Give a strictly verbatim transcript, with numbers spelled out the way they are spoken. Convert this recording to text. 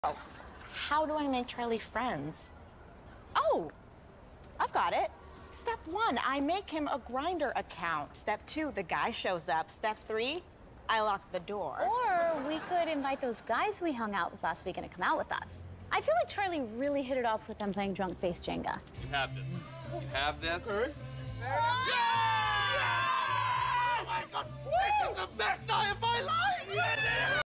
Oh, how do I make Charlie friends? Oh, I've got it. Step one, I make him a Grinder account. Step two, the guy shows up. Step three, I lock the door. Or we could invite those guys we hung out with last weekend to come out with us. I feel like Charlie really hit it off with them playing drunk face Jenga. You have this. You have this. Okay. Yeah! Yeah! Oh my God! This is the best night of my life!